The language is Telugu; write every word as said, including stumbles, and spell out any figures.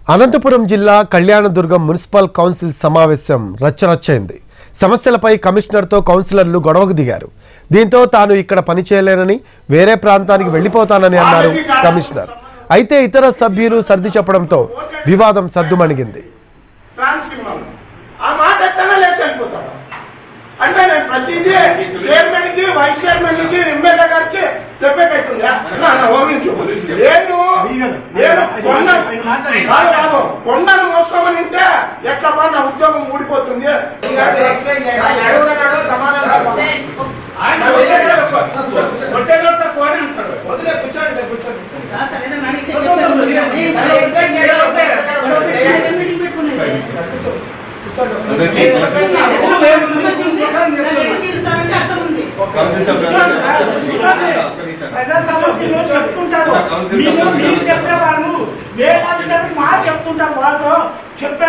అనంతపురం జిల్లా కళ్యాణదుర్గం మున్సిపల్ కౌన్సిల్ సమావేశం రచ్చరచ్చైంది. సమస్యలపై కమిషనర్తో కౌన్సిలర్లు గొడవకు దిగారు. దీంతో తాను ఇక్కడ పనిచేయలేనని వేరే ప్రాంతానికి వెళ్లిపోతానని అన్నారు కమిషనర్. అయితే ఇతర సభ్యులు సర్ది చెప్పడంతో వివాదం సద్దుమణిగింది. అంటే నేను ప్రతిదీ చైర్మన్ కి వైస్ చైర్మన్ కి ఎమ్మెల్యే గారికి చెప్పేకైతుందా? నేను నేను కాదు కొండను మోసుకోమని ఉంటే ఎట్లా పని నా ఉద్యోగం ఊడిపోతుంది. ప్రజా సమస్యలు చెప్తుంటారు, చెప్తే వాళ్ళు వేలాది మాకు చెప్తుంటారు. వాళ్ళతో చెప్పే